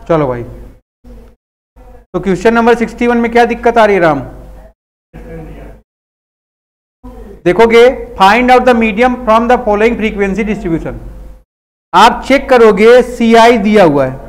चलो भाई, तो क्वेश्चन नंबर 61 में क्या दिक्कत आ रही है राम? देखोगे, find out the median from the following frequency distribution. आप चेक करोगे CI दिया हुआ है,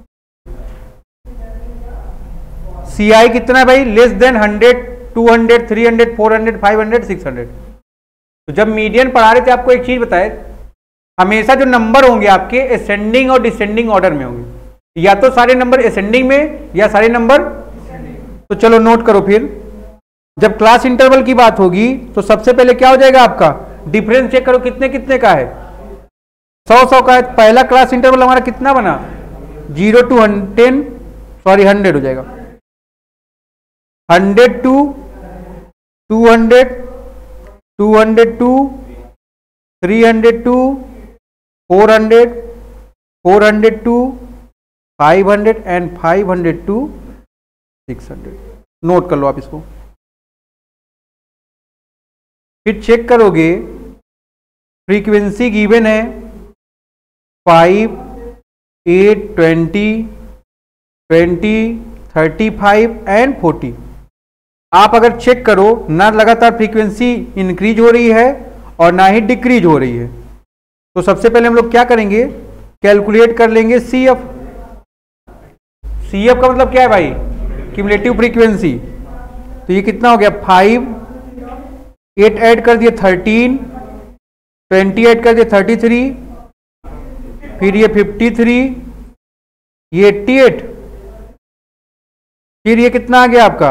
CI कितना है भाई? Less than 100, 200, 300, 400, 500, 600। तो जब मीडियन पढ़ा रहे थे आपको एक चीज बताए, हमेशा जो नंबर होंगे आपके असेंडिंग और डिसेंडिंग ऑर्डर में होंगे, या तो सारे नंबर असेंडिंग में या सारे नंबर। तो चलो नोट करो, फिर जब क्लास इंटरवल की बात होगी तो सबसे पहले क्या हो जाएगा आपका? डिफरेंस चेक करो कितने कितने का है, 100 का है। पहला क्लास इंटरवल हमारा कितना बना? 0 to 10, सॉरी 100 हो जाएगा, 100 to 200, 200 to 300 to 400, 400 to 500 and 500 to 600। Note कर लो आप इसको। फिर चेक करोगे, फ्रीक्वेंसी गिवन है 5, 8, 20, 35 एंड 40। आप अगर चेक करो, ना लगातार फ्रीक्वेंसी इंक्रीज हो रही है और ना ही डिक्रीज हो रही है। तो सबसे पहले हम लोग क्या करेंगे? कैलकुलेट कर लेंगे CF। CF का मतलब क्या है भाई? Cumulative frequency. तो ये कितना हो गया? 5, 8 ऐड कर दिए 13, 20 ऐड कर दिए 33, फिर ये 53, ये 88, फिर ये कितना आ गया आपका?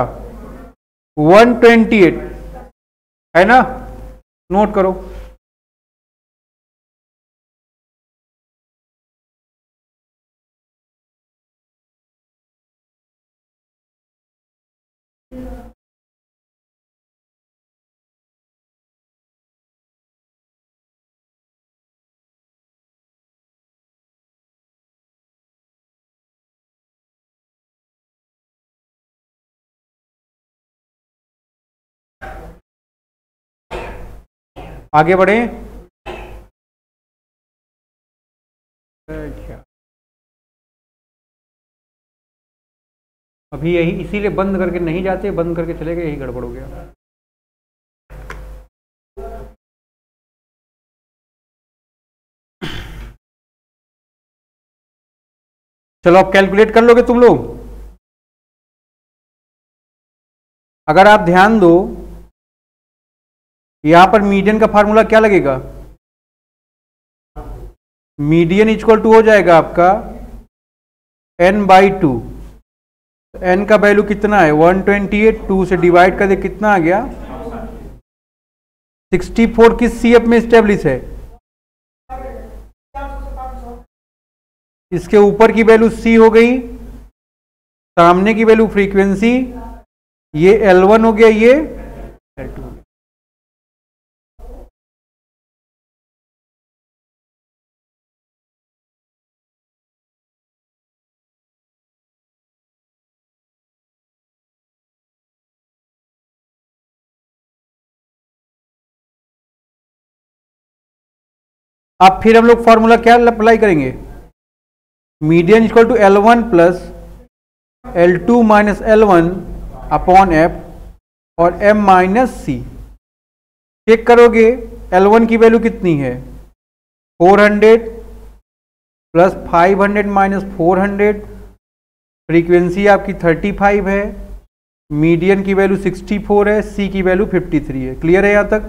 128, है ना? नोट करो। आगे बढ़े। अभी यही इसीलिए बंद करके नहीं जाते, बंद करके चले गए, यही गड़बड़ हो गया। चलो आप कैलकुलेट कर लोगे तुम लोग। अगर आप ध्यान दो, यहां पर मीडियन का फार्मूला क्या लगेगा? मीडियन इक्वल टू हो जाएगा आपका n/2। n का वैल्यू कितना है? 128, 2 से डिवाइड कर दे, कितना आ गया? 64 किस CF में स्टेब्लिश है? इसके ऊपर की वैल्यू C हो गई, सामने की वैल्यू फ्रीक्वेंसी, ये L1 हो गया, ये L2 हो गया। अब फिर हम लोग फॉर्मूला क्या अप्लाई करेंगे? Median equal to L1 plus L2 minus L1 upon F और M माइनस C। चेक करोगे, L1 की वैल्यू कितनी है? 400 प्लस 500 माइनस 400, फ्रीक्वेंसी आपकी 35 है, मीडियन की वैल्यू 64 है, C की वैल्यू 53 है। क्लियर है यहाँ तक?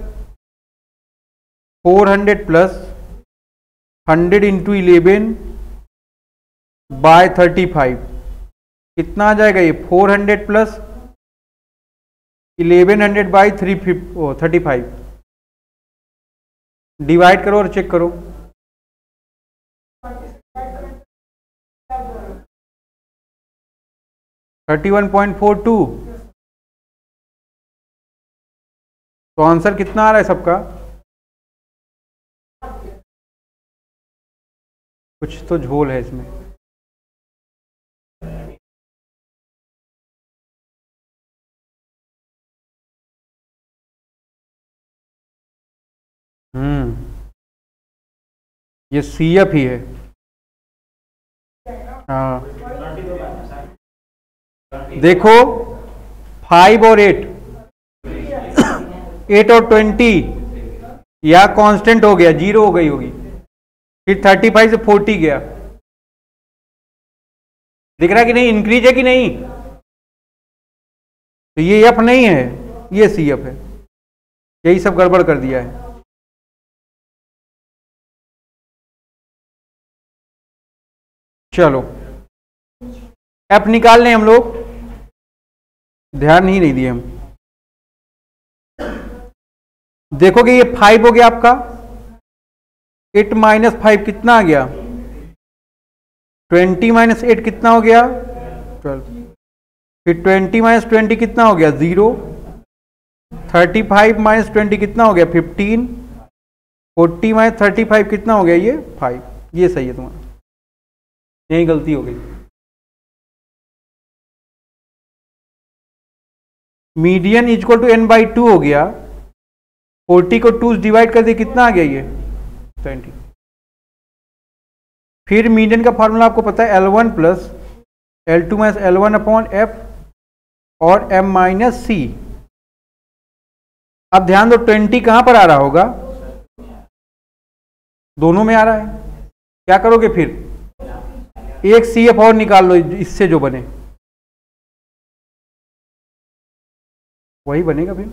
400 प्लस 100 इंटू 11 बाय 35 कितना आ जाएगा? ये 400 प्लस 1100 बाई 35 डिवाइड करो और चेक करो। $31.42। तो आंसर कितना आ रहा है सबका? कुछ तो झोल है इसमें। ये CF ही है। हाँ देखो 5 और 8, 8 और 20 या कांस्टेंट हो गया, 0 हो गई होगी, फिर 35 से 40 गया, दिख रहा है कि नहीं, इंक्रीज है कि नहीं, तो ये एफ नहीं है, ये सी एफ है, यही सब गड़बड़ कर दिया है। चलो एफ निकाल लें हम लोग, ध्यान ही नहीं दिए हम। देखोगे ये 5 हो गया आपका, 8 माइनस 5 कितना आ गया, 20 माइनस 8 कितना हो गया, 12, फिर 20 माइनस 20 कितना हो गया, 0, 35 माइनस 20 कितना हो गया, 15, 40 माइनस 35 कितना हो गया, ये 5, ये सही है तुम्हारा, यही गलती हो गई। Median equal to n by 2 हो गया, 40 को 2 डिवाइड कर दिए, कितना आ गया ये 20। फिर मीडियन का फॉर्मूला आपको पता है L1 plus L2 minus L1 upon F और M माइनस C। अब ध्यान दो 20 कहां पर आ रहा होगा, दोनों में आ रहा है, क्या करोगे फिर, एक CF और निकाल लो इससे जो बने, वही बनेगा फिर।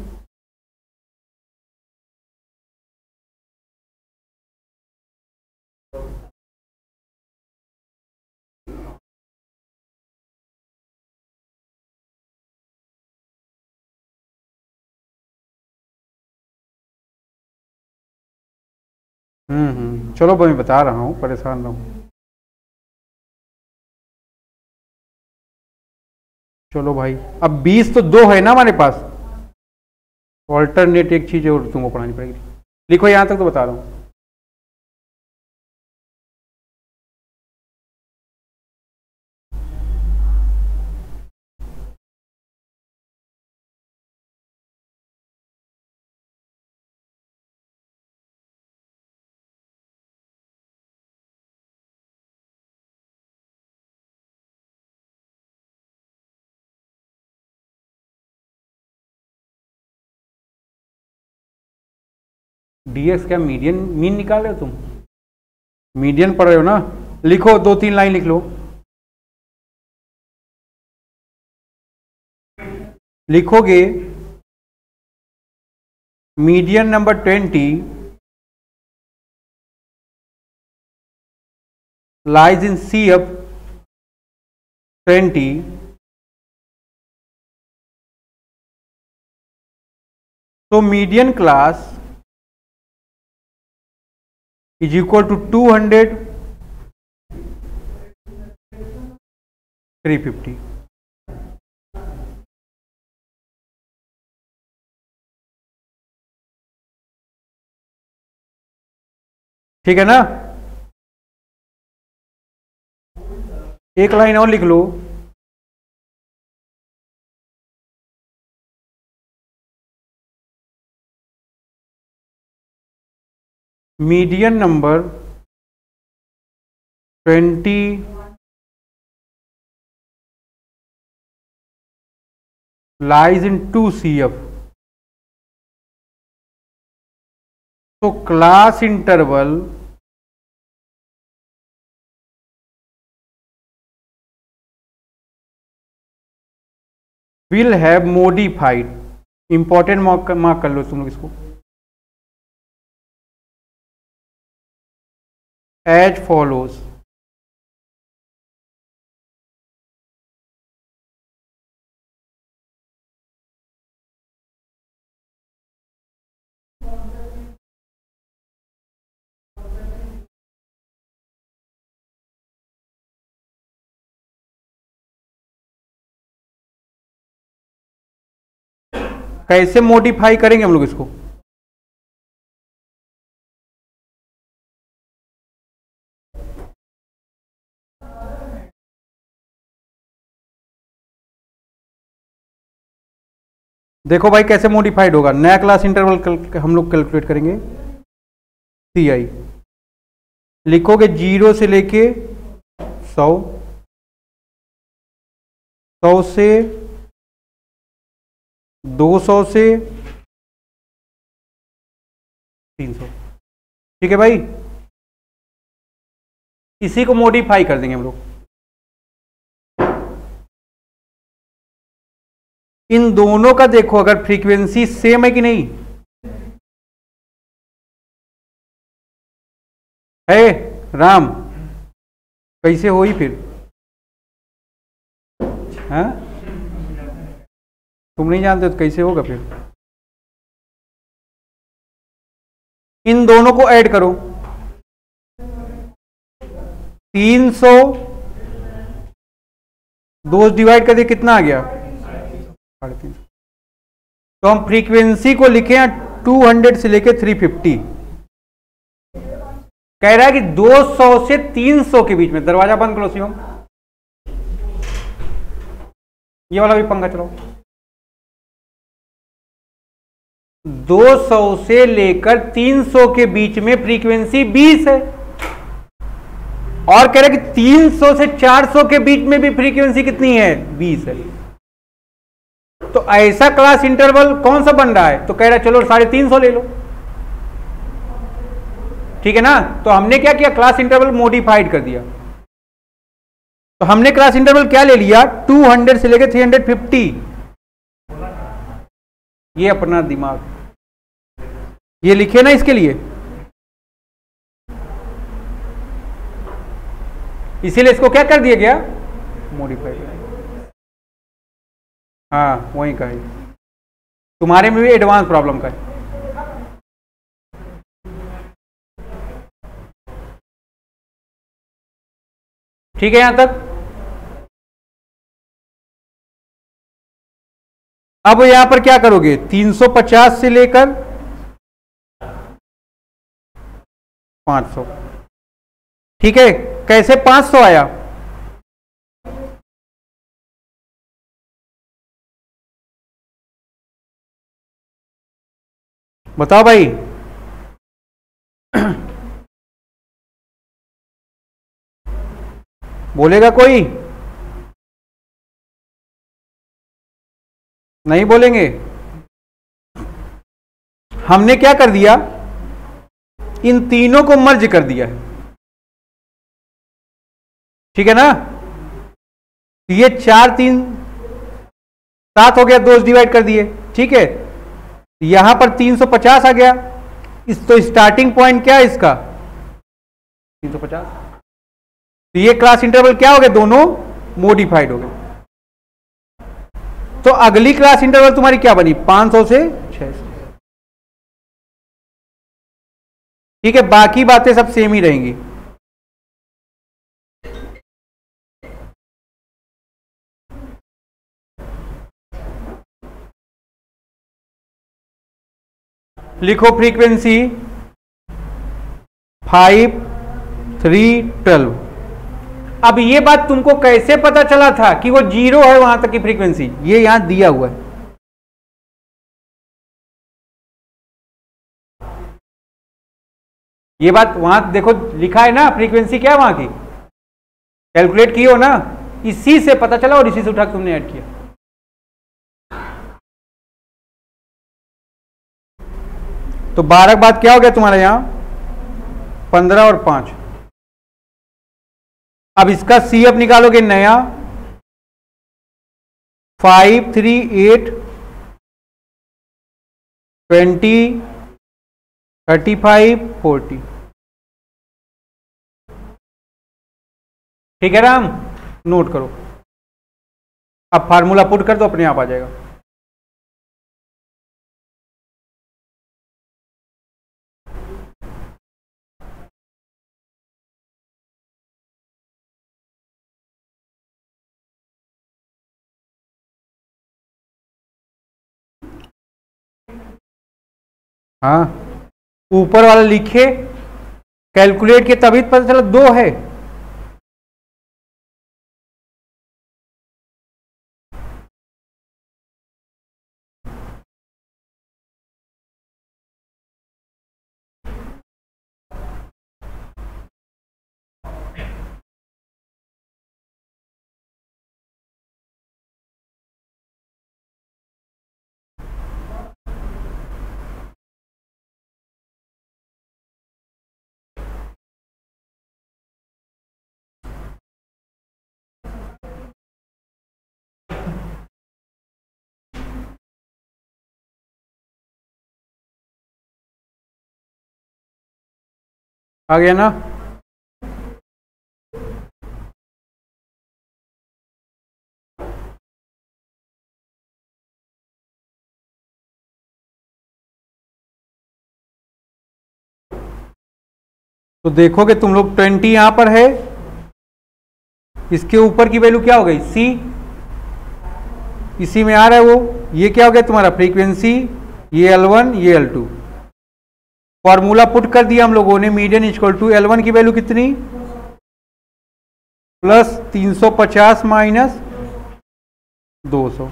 चलो मैं बता रहा हूं, परेशान ना हो। चलो भाई, अब 20 तो 2 है ना हमारे पास, ऑल्टरनेट एक चीज और तुमको पढ़ानी पड़ेगी। लिखो यहां तक तो बता रहा हूं। डीएक्स क्या मीडियन मीन निकाल रहे हो तुम, मीडियन पढ़ रहे हो ना, लिखो 2-3 लाइन लिख लो, लिखोगे median number 20 lies in CF 20 so median class is equal to 200 350। ठीक है ना, एक लाइन और लिख लो, median number 20 lies in 2 CF, तो class interval will have modified, important mark कर लो तुम लोग इसको, एज फॉलोज। कैसे मॉडिफाई करेंगे हम लोग इसको, देखो भाई कैसे मॉडिफाइड होगा, नया क्लास इंटरवल हम लोग कैलकुलेट करेंगे, CI लिखोगे 0 से लेके 100, 100 से 200 से 300। ठीक है भाई, इसी को मॉडिफाई कर देंगे हम लोग। इन दोनों का देखो अगर फ्रीक्वेंसी सेम है कि नहीं है, राम कैसे हो ही फिर? हाँ, तुम नहीं जानते तो कैसे होगा फिर? इन दोनों को ऐड करो, 300 2 डिवाइड कर दिए, कितना आ गया? 350। तो हम फ्रीक्वेंसी को लिखे हैं 200 से लेके 350। कह रहा है कि 200 से 300 के बीच में। दरवाजा बंद करो शिवम, ये वाला भी पंखा चलाओ। 200 से लेकर 300 के बीच में फ्रीक्वेंसी 20 है, और कह रहा है कि 300 से 400 के बीच में भी फ्रीक्वेंसी कितनी है? 20 है। तो ऐसा क्लास इंटरवल कौन सा बन रहा है? तो कह रहा है चलो 350 ले लो। ठीक है ना? तो हमने क्या किया, क्लास इंटरवल मॉडिफाइड कर दिया। तो हमने क्लास इंटरवल क्या ले लिया? 200 से लेकर 350। ये अपना दिमाग, ये लिखे ना इसके लिए, इसीलिए इसको क्या कर दिया गया? मॉडिफाइड। हाँ वही का है, तुम्हारे में भी एडवांस प्रॉब्लम का है। ठीक है यहां तक? अब यहां पर क्या करोगे? 350 से लेकर 500। ठीक है, कैसे 500 आया? बताओ भाई। बोलेगा कोई? नहीं बोलेंगे। हमने क्या कर दिया, इन तीनों को मर्ज कर दिया है। ठीक है ना? ये 4 3 7 हो गया, 2 डिवाइड कर दिए। ठीक है, यहां पर 350 आ गया। इस तो स्टार्टिंग पॉइंट क्या है इसका? 350। तो ये क्लास इंटरवल क्या हो गए? दोनों मॉडिफाइड हो गए। तो अगली क्लास इंटरवल तुम्हारी क्या बनी? 500 से 600। ठीक है, बाकी बातें सब सेम ही रहेंगी। लिखो फ्रीक्वेंसी 5 3 12। अब ये बात तुमको कैसे पता चला था कि वो 0 है वहां तक की फ्रीक्वेंसी? ये यहां दिया हुआ है। ये बात वहां देखो लिखा है ना, फ्रीक्वेंसी क्या है वहां की, कैलकुलेट की हो ना, इसी से पता चला और इसी से उठा तुमने ऐड किया। तो 12 के बाद क्या हो गया तुम्हारा यहां? 15 और 5। अब इसका सी अब निकालोगे नया, 5 3 8 20 35 40। ठीक है राम, नोट करो। अब फार्मूला पुट कर दो, अपने आप आ जाएगा। हाँ, ऊपर वाला लिखे, कैलकुलेट किए तभी पता चला 2 है। आ गया ना? तो देखोगे तुम लोग 20 यहां पर है, इसके ऊपर की वैल्यू क्या हो गई? सी, इसी में आ रहा है वो। ये क्या हो गया तुम्हारा? फ्रीक्वेंसी। ये L1, ये L2। फॉर्मूला पुट कर दिया हम लोगों ने, मीडियन इक्वल टू L1 की वैल्यू कितनी? Plus 350 minus 200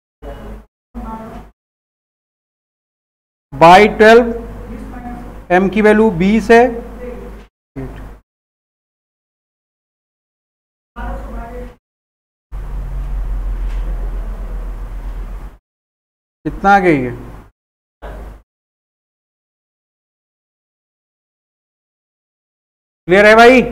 by 12। m की वैल्यू 20 है। कितना आ गई है? क्लियर है भाई?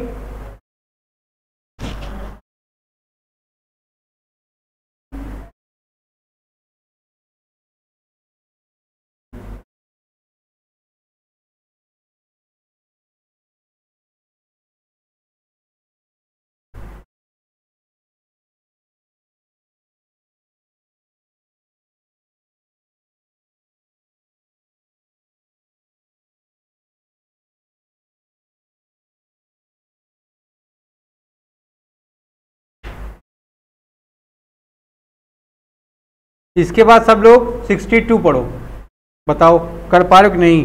इसके बाद सब लोग 62 पढ़ो। बताओ कर पा रहे हो कि नहीं?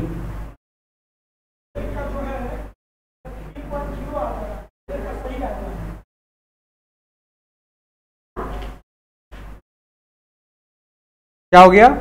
क्या हो गया?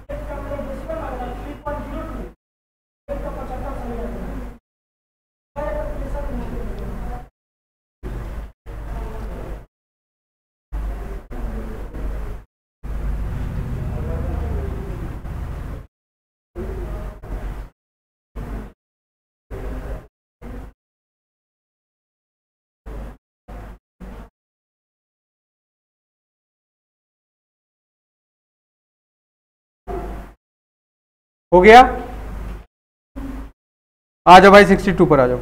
हो गया? आ जाओ भाई 62 पर आ जाओ।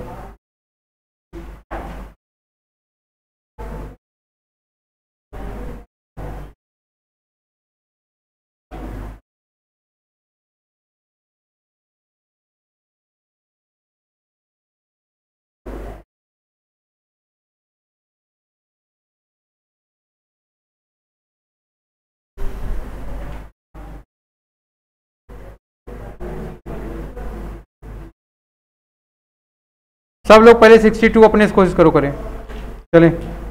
सब लोग पहले 62 अपने से कोशिश करो करें। चलें।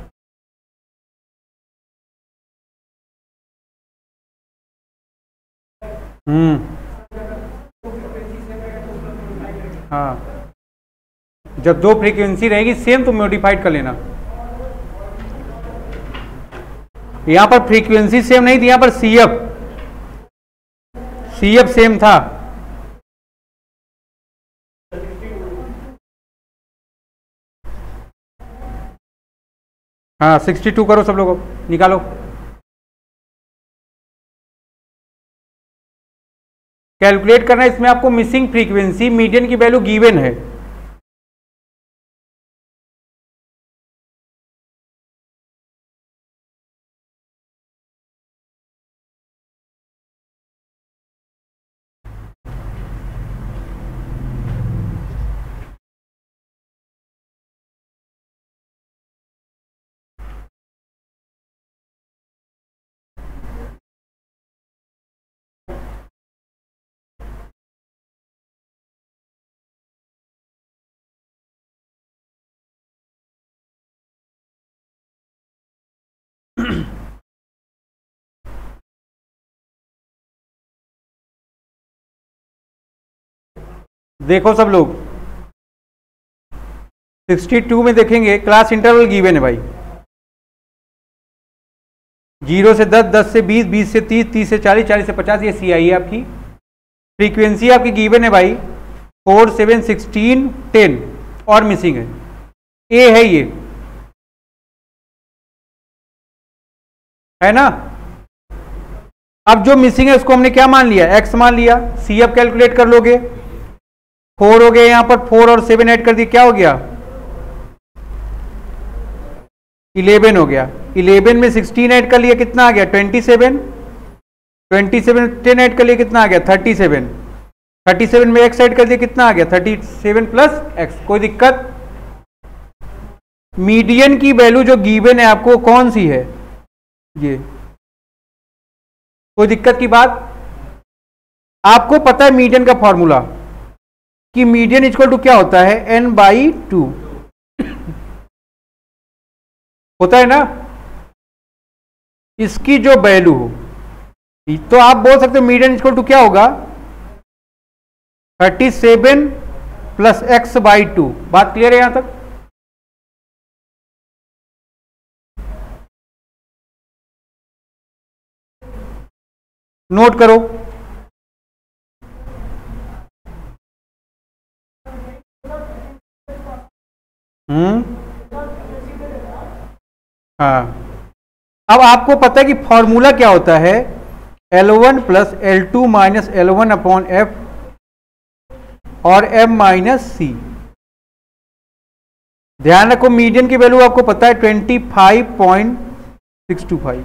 हाँ, जब दो फ्रीक्वेंसी रहेगी सेम तो मॉडिफाइड कर लेना। यहां पर फ्रीक्वेंसी सेम नहीं थी, यहां पर सीएफ सेम था। हाँ 62 करो सब लोग, निकालो। कैलकुलेट करना है, इसमें आपको मिसिंग फ्रीक्वेंसी मीडियन की वैल्यू गिवन है। देखो सब लोग 62 में देखेंगे क्लास इंटरवल गिवन है भाई। 0 से 10, 10 से 20, 20 से 30, 30 से 40, 40 से 50, ये सी आई है आपकी। फ्रीक्वेंसी आपकी गिवन है भाई 4, 7, 16, 10 और मिसिंग है, ए है ये, है ना। अब जो मिसिंग है उसको हमने क्या मान लिया? एक्स मान लिया। सी एफ कैलकुलेट कर लोगे, 4 हो गया, यहां पर 4 और 7 ऐड कर दिए, क्या हो गया 11 हो गया। 11 में 16 ऐड कर लिया, कितना आ गया 27। 27 10 ऐड कर लिया, कितना आ गया 37। 37 में x ऐड कर दिया, कितना आ गया 37 प्लस x। कोई दिक्कत? मीडियन की वैल्यू जो गिवन है आपको कौन सी है, ये। कोई दिक्कत की बात? आपको पता है मीडियन का फॉर्मूला कि मीडियन इक्वल टू क्या होता है, n/2 होता है ना। इसकी जो वैल्यू हो, तो आप बोल सकते हो मीडियन इक्वल टू क्या होगा 37 प्लस x/2। बात क्लियर है यहां तक? नोट करो। हाँ, अब आपको पता है कि फॉर्मूला क्या होता है, L1 plus L2 minus L1 upon F और M माइनस C। ध्यान रखो मीडियन की वैल्यू आपको पता है 25.625।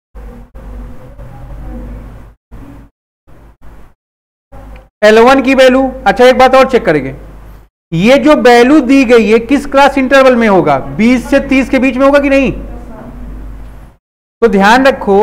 L1 की वैल्यू, अच्छा एक बात और चेक करेंगे, ये जो वैल्यू दी गई है किस क्लास इंटरवल में होगा, 20 से 30 के बीच में होगा कि नहीं। तो ध्यान रखो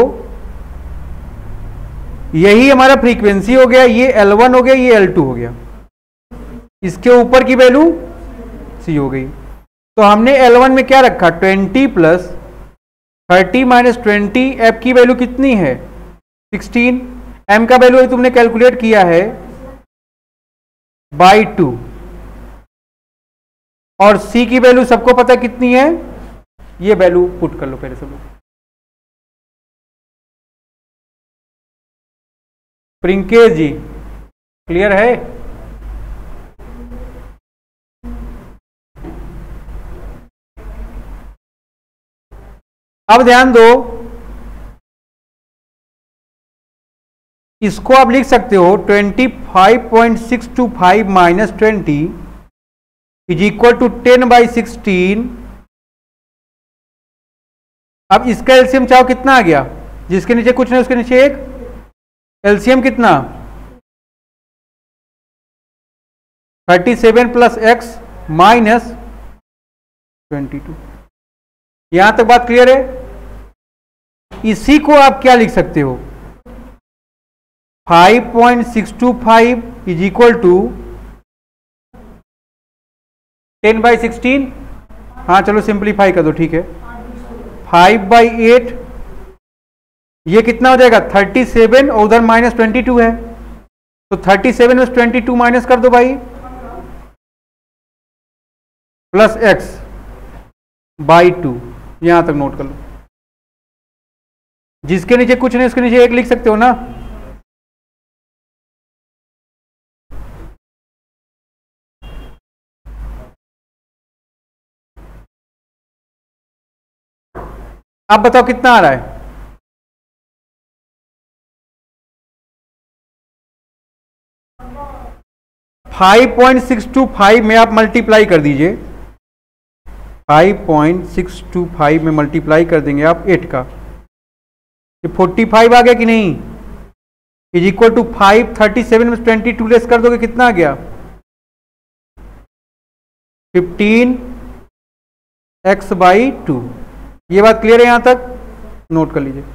यही हमारा फ्रीक्वेंसी हो गया, ये L1 हो गया, ये L2 हो गया, इसके ऊपर की वैल्यू C हो गई। तो हमने L1 में क्या रखा 20 प्लस 30 माइनस 20, F की वैल्यू कितनी है 16, M का वैल्यू तुमने कैलकुलेट किया है /2 और C की वैल्यू सबको पता है कितनी है, ये वैल्यू पुट कर लो पहले सब लोग। प्रिंकेश जी क्लियर है? अब ध्यान दो, इसको आप लिख सकते हो 25.625 माइनस 20 इज इक्वल टू 10/16। अब इसका एलसीएम चाहो कितना आ गया, जिसके नीचे कुछ नहीं उसके नीचे एक, एलसीएम कितना 37 प्लस x माइनस 22। यहां तक बात क्लियर है? इसी को आप क्या लिख सकते हो 5.625 इज इक्वल टू 10/16। हाँ चलो सिंप्लीफाई कर दो, ठीक है 5/8, ये कितना हो जाएगा 37 और उधर माइनस 22 है, तो 37 में 22 माइनस कर दो भाई, प्लस x/2। यहां तक नोट कर लो, जिसके नीचे कुछ नहीं उसके नीचे एक लिख सकते हो ना। आप बताओ कितना आ रहा है, .625 में आप मल्टीप्लाई कर दीजिए, 5.625 में मल्टीप्लाई कर देंगे आप 8 का, ये 45 आ गया कि नहीं, इज इक्वल टू 5, 37 में 22 लेस कर दोगे कितना आ गया 15x/2। ये बात क्लियर है? यहां तक नोट कर लीजिए।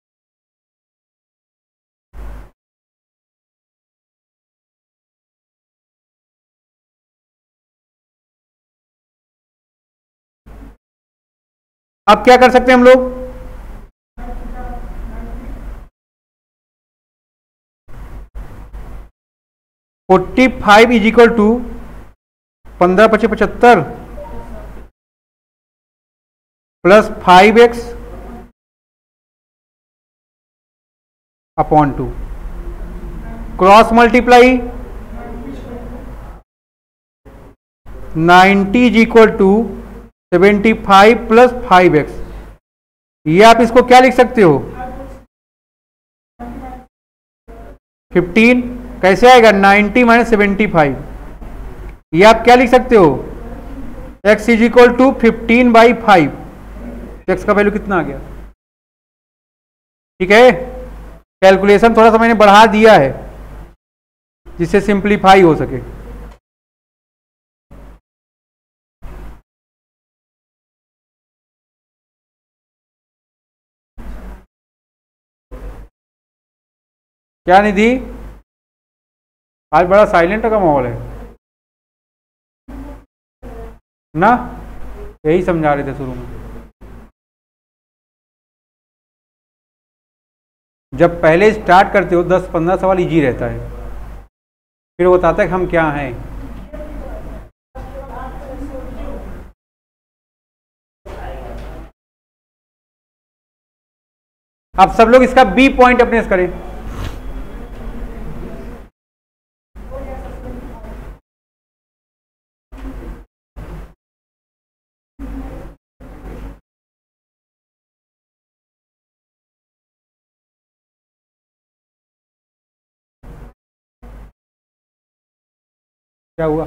अब क्या कर सकते हैं हम लोग, .45 is equal to 15×5=75 plus 5x upon 2, cross multiply 90 is equal to 75 plus 5x। ये आप इसको क्या लिख सकते हो 15, कैसे आएगा 90 माइनस 75, ये आप क्या लिख सकते हो, x is equal to 15/5। x का वैल्यू कितना आ गया? ठीक है, कैलकुलेशन थोड़ा सा मैंने बढ़ा दिया है जिससे सिंप्लीफाई हो सके। क्या निधि, आज बड़ा साइलेंट का माहौल है ना? यही समझा रहे थे शुरू में, जब पहले स्टार्ट करते हो 10-15 सवाल इजी रहता है, फिर वो बताता है कि हम क्या हैं। अब सब लोग इसका बी पॉइंट अपने से करें। क्या हुआ?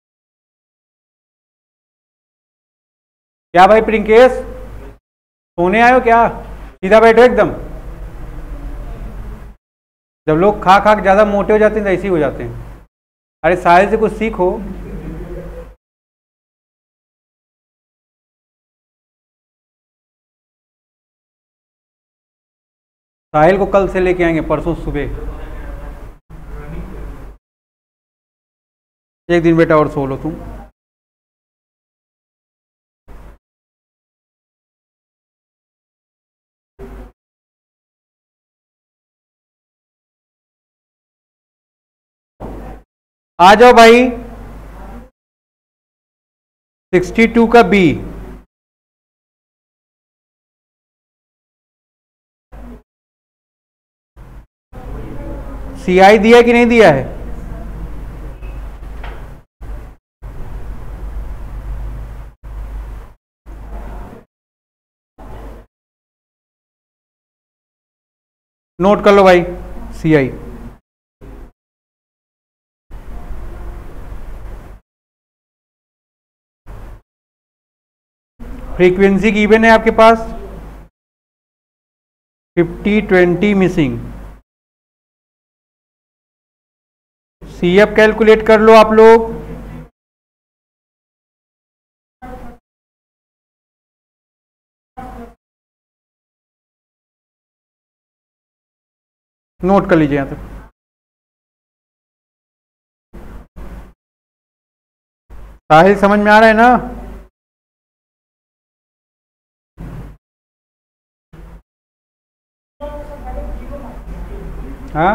क्या भाई प्रिंकेश, सोने आयो क्या? सीधा बैठो एकदम। जब लोग खा खा के ज्यादा मोटे हो जाते हैं तो ऐसे ही हो जाते हैं। अरे साहिल से कुछ सीखो। साहिल को कल से लेके आएंगे, परसों सुबह। एक दिन बेटा और सो लो तुम। आ जाओ भाई, 62 का बी। CI दिया कि नहीं दिया है? नोट कर लो भाई, CI। फ्रीक्वेंसी गिवन है आपके पास 50-20 मिसिंग। CF कैलकुलेट कर लो आप लोग। नोट कर लीजिए यहां तक। साहिल समझ में आ रहा है ना? हाँ,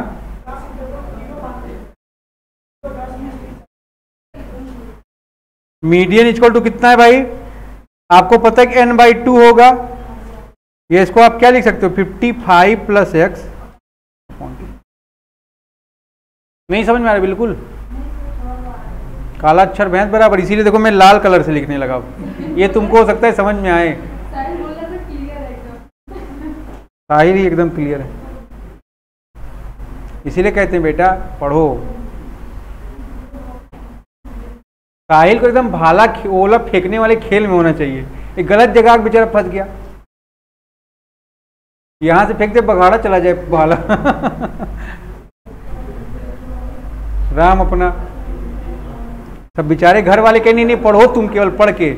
मीडियन इक्वल टू कितना है भाई? आपको पता है कि n/2 होगा। ये इसको आप क्या लिख सकते हो, 55 + x। नहीं समझ में आ रहा बिल्कुल? काला अक्षर भैंस बराबर, इसीलिए देखो मैं लाल कलर से लिखने लगा। ये तुमको हो सकता है समझ में आए। साहिल ही एकदम क्लियर है, इसीलिए कहते हैं बेटा पढ़ो। साहिल को एकदम भाला ओला फेंकने वाले खेल में होना चाहिए। एक गलत जगह बेचारा फंस गया, यहां से फेंकते बघाड़ा चला जाए भाला। राम अपना, सब बेचारे घर वाले कहें नहीं पढ़ो तुम, केवल पढ़ के।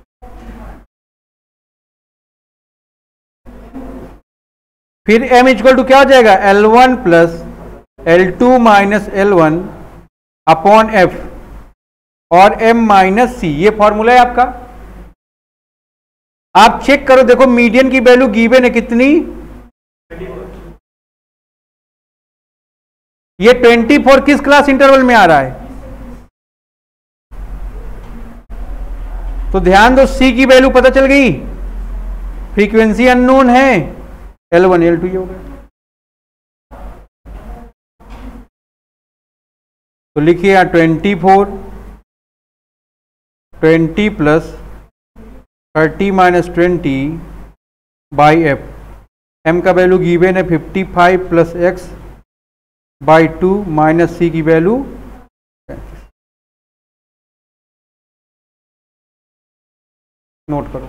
फिर m इक्वल टू क्या हो जाएगा, L1 + L2 - L1 upon f और m - c। ये फॉर्मूला है आपका। आप चेक करो, देखो मीडियन की वैल्यू गिवन है कितनी, ये 24 किस क्लास इंटरवल में आ रहा है? तो ध्यान दो, c की वैल्यू पता चल गई, फ्रीक्वेंसी अननोन है, L1 L2 ये हो गया। तो लिखिए 24 20 + 30 - 20/f। m का वैल्यू गिवन है 55 + x/2 - c की वैल्यू नोट करो।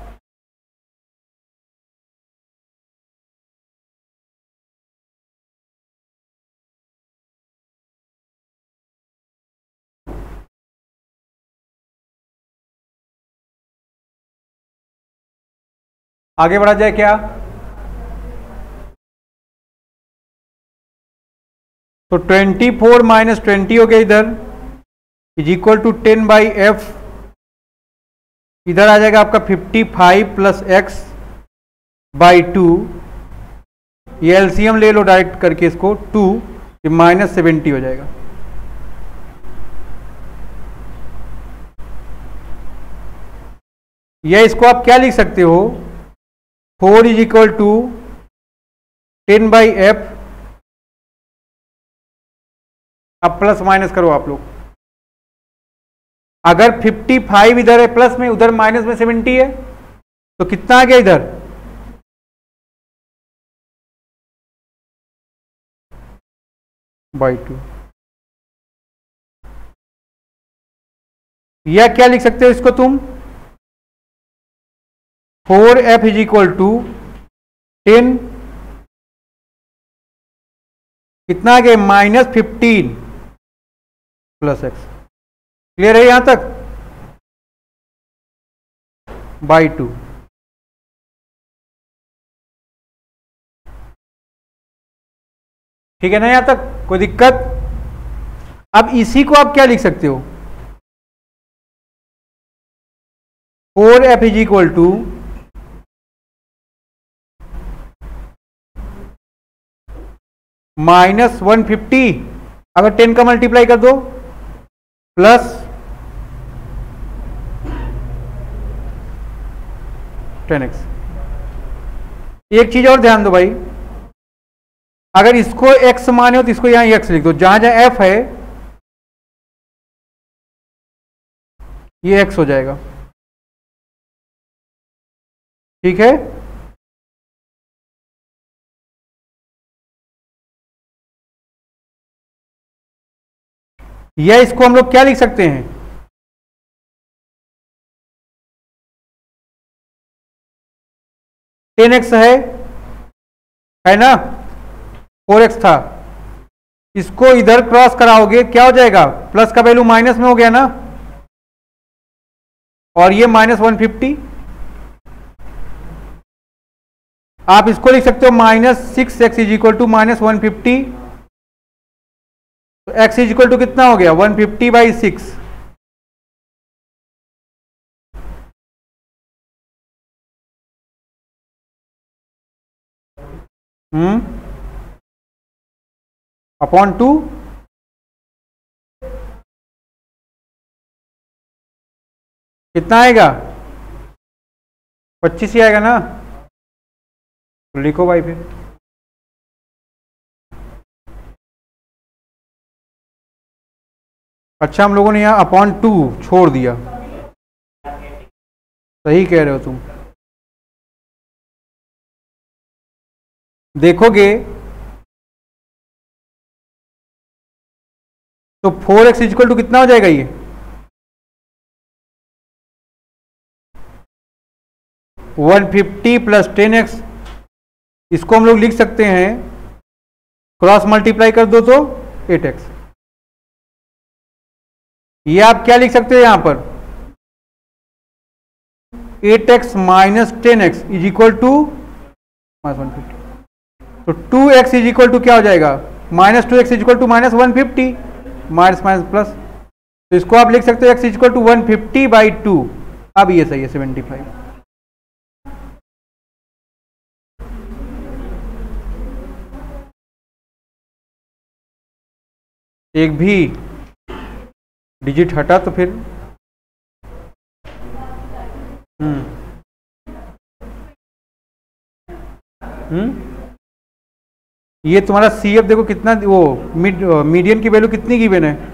आगे बढ़ा जाए क्या? तो 24 माइनस 20 हो गया इधर, इज इक्वल टू 10/f। इधर आ जाएगा आपका 55 प्लस x/2। ये एलसीएम ले लो डायरेक्ट करके इसको, 2 माइनस 70 हो जाएगा। या इसको आप क्या लिख सकते हो, 4 इज इक्वल टू 10/f। अब प्लस माइनस करो आप लोग। अगर 55 इधर है प्लस में, उधर माइनस में 70 है, तो कितना आ गया इधर? बाई 2। या क्या लिख सकते हो इसको तुम, 4f इज इक्वल टू 10, कितना आ गया? -15 प्लस x। क्लियर है यहां तक? बाई 2। ठीक है ना यहां तक? कोई दिक्कत? अब इसी को आप क्या लिख सकते हो, 4f इज इक्वल टू -150, अगर 10 का मल्टीप्लाई कर दो, प्लस 10x। एक चीज और ध्यान दो भाई, अगर इसको x माने हो तो इसको यहां x लिख दो, जहां जहां f है ये x हो जाएगा। ठीक है? या इसको हम लोग क्या लिख सकते हैं, टेन एक्स है ना, 4x था, इसको इधर क्रॉस कराओगे क्या हो जाएगा, प्लस का वैल्यू माइनस में हो गया ना, और ये -150। आप इसको लिख सकते हो -6x इज इक्वल टू -150। तो x इज इक्वल टू कितना हो गया, 150/6। अपॉन 2। कितना आएगा, 25 ही आएगा ना। तो लिखो भाई फिर, अच्छा हम लोगों ने यहां अपॉन 2 छोड़ दिया, सही कह रहे हो तुम। देखोगे तो 4x इक्वल टू कितना हो जाएगा, ये 150 प्लस 10x। इसको हम लोग लिख सकते हैं, क्रॉस मल्टीप्लाई कर दो तो 8x। ये आप क्या लिख सकते हो यहां पर, 8x minus 10x is equal to -150। तो 2x इज इक्वल टू क्या हो जाएगा, -2x is equal to -150, minus minus plus. तो इसको आप लिख सकते हो x इज इक्वल टू 150/2। अब ये सही है 75। एक भी डिजिट हटा तो फिर ये तुम्हारा CF देखो कितना, वो मीडियन की वैल्यू कितनी गिवन है,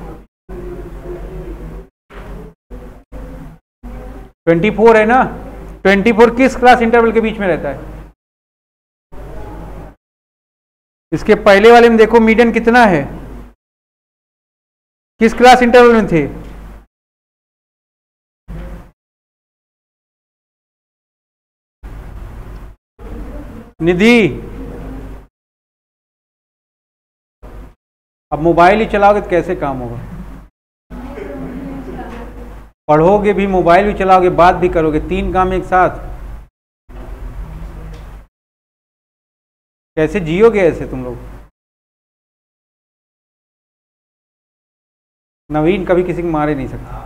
24 है ना। 24 किस क्लास इंटरवल के बीच में रहता है, इसके पहले वाले में देखो मीडियन कितना है, किस क्लास इंटरवल में थे, निधि, अब मोबाइल ही चलाओगे तो कैसे काम होगा? पढ़ोगे भी, मोबाइल भी चलाओगे, बात भी करोगे, 3 काम एक साथ, कैसे जियोगे ऐसे तुम लोग? नवीन कभी किसी को मारे नहीं सकता।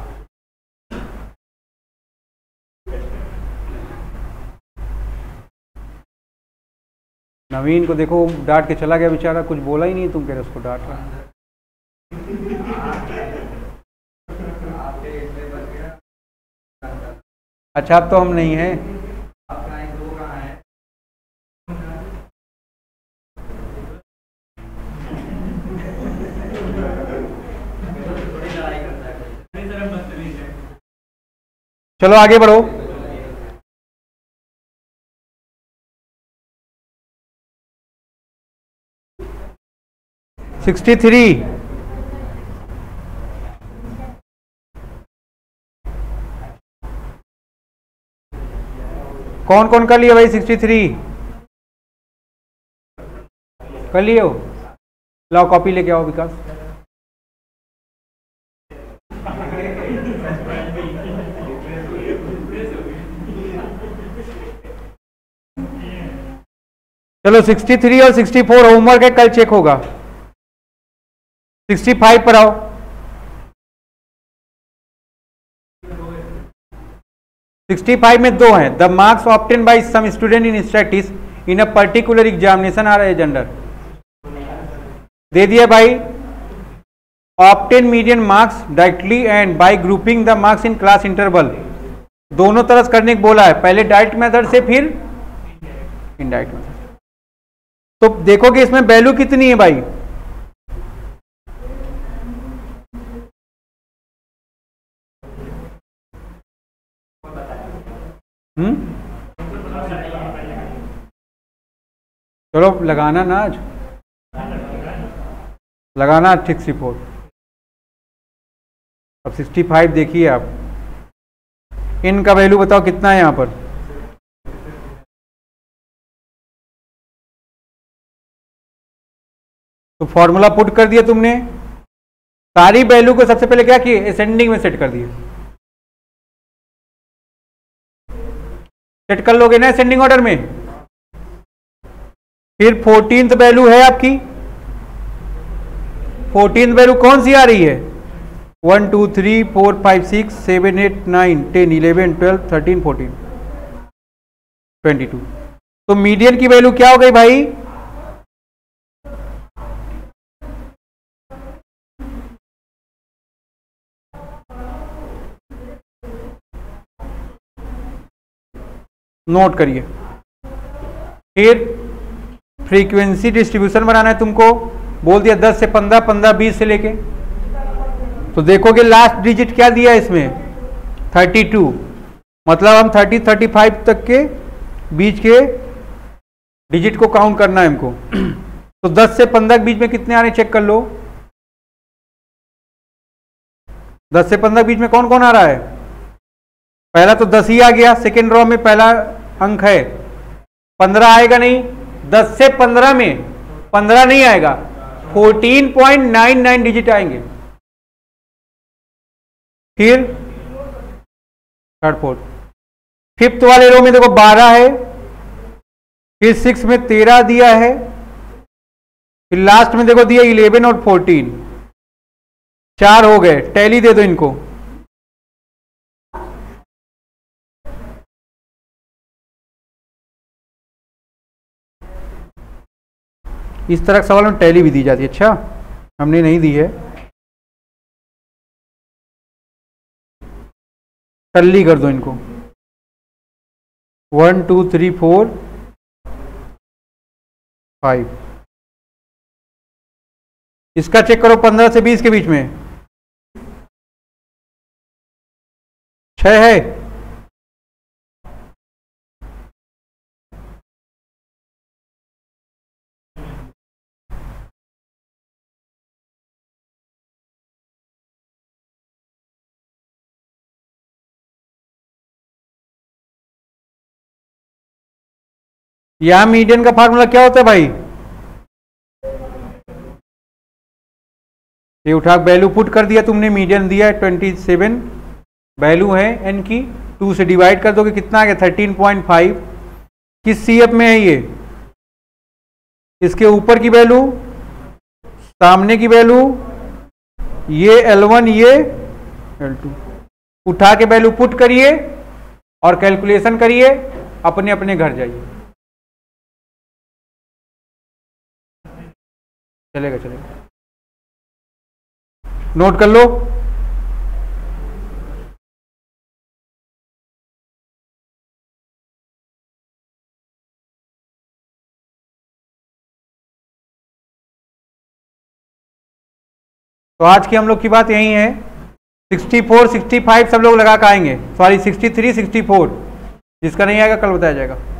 नवीन को देखो, डांट के चला गया बेचारा, कुछ बोला ही नहीं, तुम कह रहे उसको डांट रहा। अच्छा, अब तो हम नहीं हैं। चलो आगे बढ़ो। सिक्सटी थ्री, कौन कौन कर लिया भाई? 63 कर लिए हो? लाओ कॉपी लेके आओ विकास। चलो 63 और 64 होमवर्क है, कल चेक होगा। 65 पर आओ। 65 में दो हैं। The marks obtain by some student in statistics in a particular examination are as under. दे दिया भाई। Obtain median marks directly and by grouping the marks in class interval. दोनों तरह से करने को बोला है, पहले डायरेक्ट मेथड से फिर इनडायरेक्ट मेथड। तो देखोगे इसमें वैल्यू कितनी है भाई? चलो लगाना ना, आज लगाना 64। अब 65 देखिए आप, इनका वैल्यू बताओ कितना है यहां पर? तो फॉर्मूला पुट कर दिया तुमने, सारी वैल्यू को सबसे पहले क्या किए? असेंडिंग में सेट कर दिए। सेट कर लोगे ना असेंडिंग ऑर्डर में। फिर 14th वैल्यू है आपकी। 14th वैल्यू कौन सी आ रही है? 1 2 3 4 5 6 7 8 9 10 11 12 13 14 22। तो मीडियन की वैल्यू क्या हो गई भाई? नोट करिए। फिर फ्रीक्वेंसी डिस्ट्रीब्यूशन बनाना है तुमको, बोल दिया 10 से 15, 15 20 से लेके। तो देखोगे लास्ट डिजिट क्या दिया इसमें? 32। मतलब हम 30 35 तक के बीच के डिजिट को काउंट करना है हमको। तो 10 से 15 के बीच में कितने आ रहे हैं चेक कर लो। 10 से 15 के बीच में कौन कौन आ रहा है? पहला तो 10 ही आ गया, सेकेंड रो में पहला अंक है। 15 आएगा नहीं, 10 से 15 में 15 नहीं आएगा, 14.99 डिजिट आएंगे। फिर थर्ड फोर्थ फिफ्थ वाले रो में देखो 12 है, फिर 6 में 13 दिया है, फिर लास्ट में देखो दिया 11 और 14। 4 हो गए, टैली दे दो इनको। इस तरह के सवाल में टैली भी दी जाती है। अच्छा, हमने नहीं दी है, टल्ली कर दो इनको। 1 2 3 4 5। इसका चेक करो 15 से 20 के बीच में 6 है। यहां मीडियन का फार्मूला क्या होता है भाई, ये उठा वैल्यू पुट कर दिया तुमने, मीडियन दिया है 27 वैल्यू है एन की, 2 से डिवाइड कर दोगे कितना आ गया 13.5। किस सीएफ में है ये, इसके ऊपर की वैल्यू, सामने की वैल्यू, ये L1 ये L2, उठा के वैल्यू पुट करिए और कैलकुलेशन करिए, अपने अपने घर जाइए। चलेगा चलेगा, नोट कर लो। तो आज की हम लोग की बात यही है, 64 65 सब लोग लगा के आएंगे, सॉरी 63 64, जिसका नहीं आएगा कल बताया जाएगा।